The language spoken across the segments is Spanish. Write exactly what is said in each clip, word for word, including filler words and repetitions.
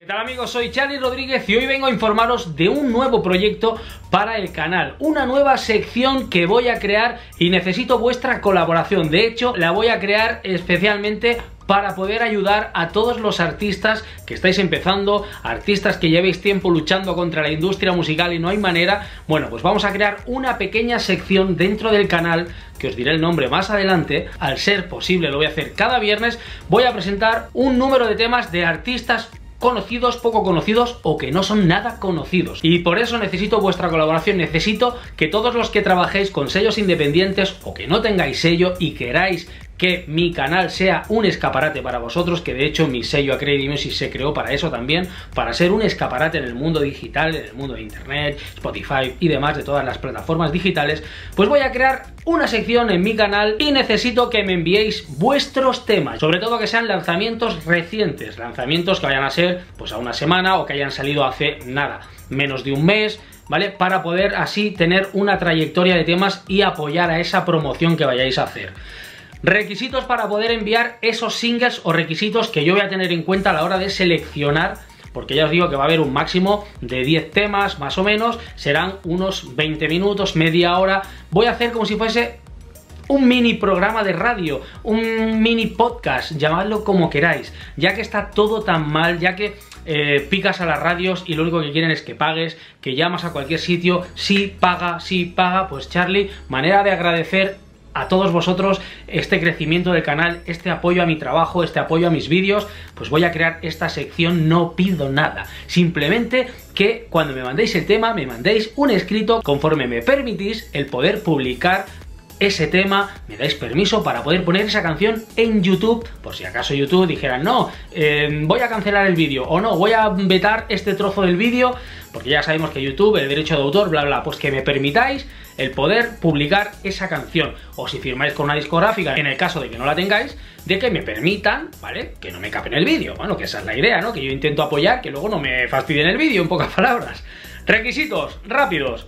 ¿Qué tal amigos? Soy Charly Rodríguez y hoy vengo a informaros de un nuevo proyecto para el canal, una nueva sección que voy a crear y necesito vuestra colaboración. De hecho, la voy a crear especialmente para poder ayudar a todos los artistas que estáis empezando, artistas que llevéis tiempo luchando contra la industria musical y no hay manera. Bueno, pues vamos a crear una pequeña sección dentro del canal, que os diré el nombre más adelante. Al ser posible lo voy a hacer cada viernes. Voy a presentar un número de temas de artistas conocidos, poco conocidos o que no son nada conocidos. Y por eso necesito vuestra colaboración, necesito que todos los que trabajéis con sellos independientes o que no tengáis sello y queráis que mi canal sea un escaparate para vosotros, que de hecho mi sello Accredited Music se creó para eso también, para ser un escaparate en el mundo digital, en el mundo de internet, Spotify y demás, de todas las plataformas digitales, pues voy a crear una sección en mi canal y necesito que me enviéis vuestros temas, sobre todo que sean lanzamientos recientes, lanzamientos que vayan a ser pues a una semana o que hayan salido hace nada, menos de un mes, ¿vale? Para poder así tener una trayectoria de temas y apoyar a esa promoción que vayáis a hacer. Requisitos para poder enviar esos singles o requisitos que yo voy a tener en cuenta a la hora de seleccionar, porque ya os digo que va a haber un máximo de diez temas más o menos, serán unos veinte minutos, media hora. Voy a hacer como si fuese un mini programa de radio, un mini podcast, llamadlo como queráis, ya que está todo tan mal, ya que eh, picas a las radios y lo único que quieren es que pagues, que llamas a cualquier sitio, sí paga, sí paga. Pues Charly, manera de agradecer a todos vosotros este crecimiento del canal, este apoyo a mi trabajo, este apoyo a mis vídeos, pues voy a crear esta sección. No pido nada, simplemente que cuando me mandéis el tema, me mandéis un escrito conforme me permitís el poder publicar ese tema, me dais permiso para poder poner esa canción en YouTube, por si acaso YouTube dijera no, eh, voy a cancelar el vídeo o no, voy a vetar este trozo del vídeo, porque ya sabemos que YouTube, el derecho de autor, bla bla, pues que me permitáis el poder publicar esa canción, o si firmáis con una discográfica, en el caso de que no la tengáis, de que me permitan, ¿vale? Que no me capen el vídeo, bueno, que esa es la idea, ¿no? Que yo intento apoyar, que luego no me fastidien el vídeo, en pocas palabras. Requisitos rápidos.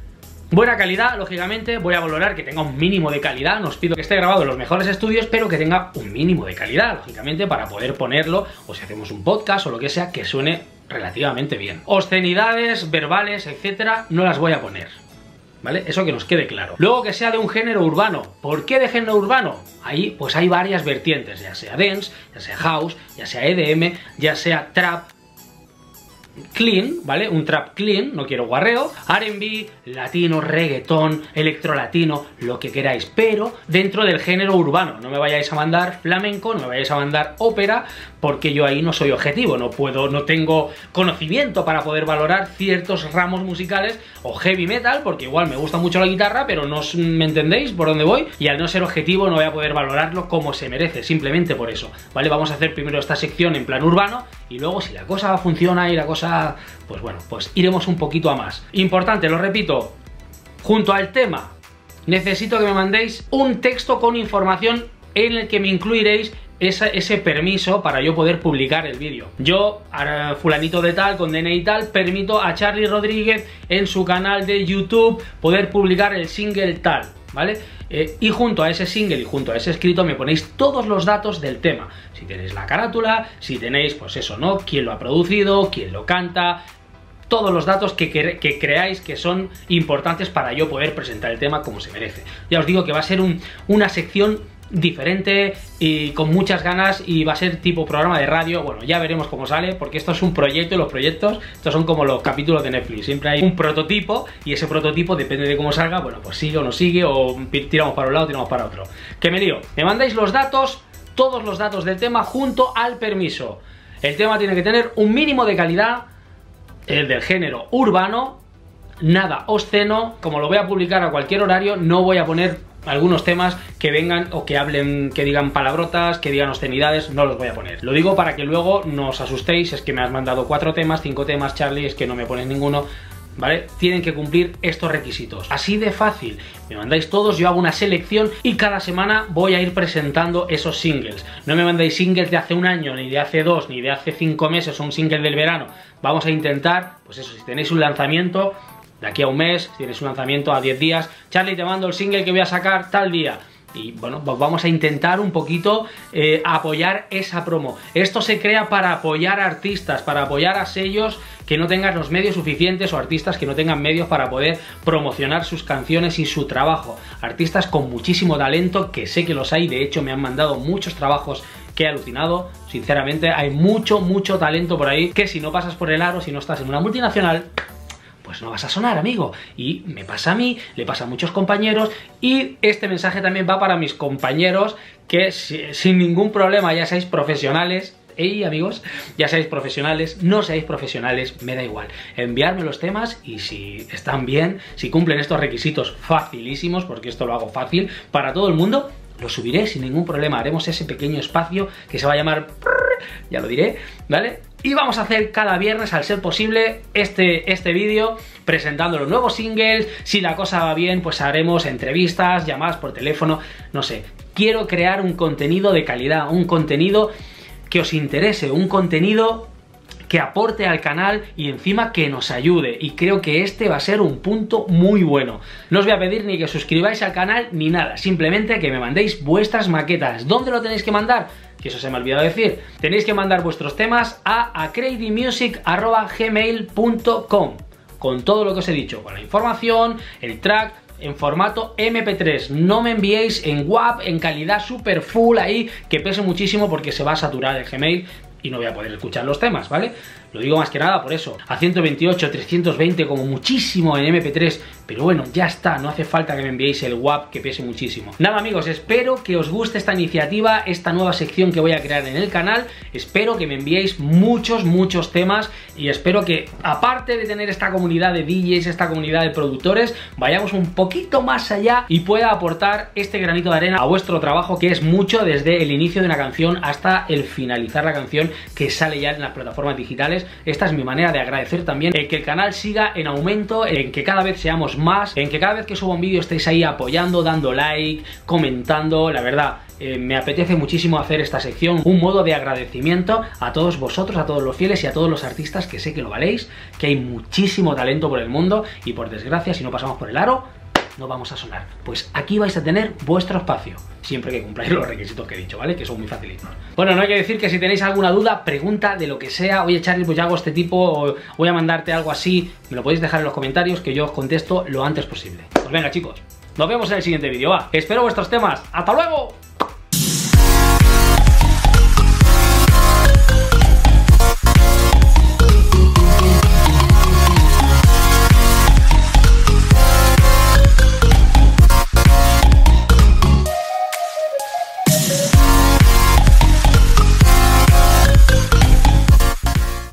Buena calidad, lógicamente, voy a valorar que tenga un mínimo de calidad, no os pido que esté grabado en los mejores estudios, pero que tenga un mínimo de calidad, lógicamente, para poder ponerlo, o si hacemos un podcast o lo que sea, que suene relativamente bien. Obscenidades, verbales, etcétera, no las voy a poner, ¿vale? Eso que nos quede claro. Luego que sea de un género urbano. ¿Por qué de género urbano? Ahí pues hay varias vertientes, ya sea dance, ya sea house, ya sea E D M, ya sea trap clean, ¿vale? Un trap clean, no quiero guarreo, R and B, latino, reggaetón, electro latino, lo que queráis, pero dentro del género urbano. No me vayáis a mandar flamenco, no me vayáis a mandar ópera, porque yo ahí no soy objetivo, no puedo, no tengo conocimiento para poder valorar ciertos ramos musicales, o heavy metal, porque igual me gusta mucho la guitarra, pero no me entendéis por dónde voy, y al no ser objetivo no voy a poder valorarlo como se merece, simplemente por eso, ¿vale? Vamos a hacer primero esta sección en plan urbano, y luego si la cosa funciona y la cosa, pues bueno, pues iremos un poquito a más. Importante, lo repito, junto al tema, necesito que me mandéis un texto con información en el que me incluiréis ese, ese permiso para yo poder publicar el vídeo. Yo, a fulanito de tal, con D N I y tal, permito a Charly Rodríguez en su canal de YouTube poder publicar el single tal, ¿vale? Eh, y junto a ese single y junto a ese escrito me ponéis todos los datos del tema. Si tenéis la carátula, si tenéis, pues eso, ¿no? Quién lo ha producido, quién lo canta, todos los datos que, que, que creáis que son importantes para yo poder presentar el tema como se merece. Ya os digo que va a ser un, una sección diferente y con muchas ganas, y va a ser tipo programa de radio. Bueno, ya veremos cómo sale, porque esto es un proyecto y los proyectos, estos son como los capítulos de Netflix, siempre hay un prototipo y ese prototipo, depende de cómo salga, bueno, pues sigue o no sigue, o tiramos para un lado, tiramos para otro. Que me lío. Me mandáis los datos, todos los datos del tema junto al permiso. El tema tiene que tener un mínimo de calidad, el del género urbano, nada obsceno. Como lo voy a publicar a cualquier horario, no voy a poner algunos temas que vengan o que hablen, que digan palabrotas, que digan obscenidades, no los voy a poner. Lo digo para que luego no os asustéis, es que me has mandado cuatro temas, cinco temas, Charly, es que no me pones ninguno, ¿vale? Tienen que cumplir estos requisitos. Así de fácil. Me mandáis todos, yo hago una selección y cada semana voy a ir presentando esos singles. No me mandáis singles de hace un año, ni de hace dos, ni de hace cinco meses, o un single del verano. Vamos a intentar, pues eso, si tenéis un lanzamiento de aquí a un mes, si tienes un lanzamiento a diez días, Charly, te mando el single que voy a sacar tal día. y bueno, vamos a intentar un poquito eh, apoyar esa promo. Esto se crea para apoyar a artistas, para apoyar a sellos que no tengan los medios suficientes o artistas que no tengan medios para poder promocionar sus canciones y su trabajo. Artistas con muchísimo talento, que sé que los hay, de hecho me han mandado muchos trabajos que he alucinado. Sinceramente hay mucho, mucho talento por ahí, que si no pasas por el aro, si no estás en una multinacional, pues no vas a sonar, amigo. Y me pasa a mí, le pasa a muchos compañeros, y este mensaje también va para mis compañeros que sin ningún problema ya seáis profesionales. Hey amigos, ya seáis profesionales, no seáis profesionales, me da igual. Enviarme los temas y si están bien, si cumplen estos requisitos facilísimos, porque esto lo hago fácil para todo el mundo, lo subiré sin ningún problema. Haremos ese pequeño espacio que se va a llamar, ya lo diré, ¿vale? Y vamos a hacer cada viernes, al ser posible, este, este vídeo presentando los nuevos singles. Si la cosa va bien, pues haremos entrevistas, llamadas por teléfono, no sé. Quiero crear un contenido de calidad, un contenido que os interese, un contenido que aporte al canal y encima que nos ayude, y creo que este va a ser un punto muy bueno. No os voy a pedir ni que suscribáis al canal ni nada, simplemente que me mandéis vuestras maquetas. ¿Dónde lo tenéis que mandar? Que eso se me ha olvidado decir. Tenéis que mandar vuestros temas a acreidymusic arroba gmail punto com con todo lo que os he dicho, con la información, el track, en formato eme pe tres, no me enviéis en WAV, en calidad super full ahí, que pese muchísimo porque se va a saturar el Gmail y no voy a poder escuchar los temas, ¿vale? Lo digo más que nada por eso. A ciento veintiocho, trescientos veinte como muchísimo en eme pe tres, pero bueno, ya está, no hace falta que me enviéis el WAV que pese muchísimo. Nada amigos, espero que os guste esta iniciativa, esta nueva sección que voy a crear en el canal. Espero que me enviéis muchos, muchos temas, y espero que, aparte de tener esta comunidad de D Js, esta comunidad de productores, vayamos un poquito más allá y pueda aportar este granito de arena a vuestro trabajo, que es mucho, desde el inicio de una canción hasta el finalizar la canción que sale ya en las plataformas digitales. Esta es mi manera de agradecer también el que el canal siga en aumento, en que cada vez seamos más, en que cada vez que subo un vídeo estéis ahí apoyando, dando like, comentando. La verdad, eh, me apetece muchísimo hacer esta sección, un modo de agradecimiento a todos vosotros, a todos los fieles y a todos los artistas, que sé que lo valéis, que hay muchísimo talento por el mundo, y por desgracia, si no pasamos por el aro, no vamos a sonar. Pues aquí vais a tener vuestro espacio, siempre que cumpláis los requisitos que he dicho, ¿vale? Que son muy facilitos. Bueno, no hay que decir que si tenéis alguna duda, pregunta de lo que sea, oye Charlie, pues yo hago este tipo, o voy a mandarte algo así, me lo podéis dejar en los comentarios, que yo os contesto lo antes posible. Pues venga chicos, nos vemos en el siguiente vídeo, va. Espero vuestros temas. ¡Hasta luego!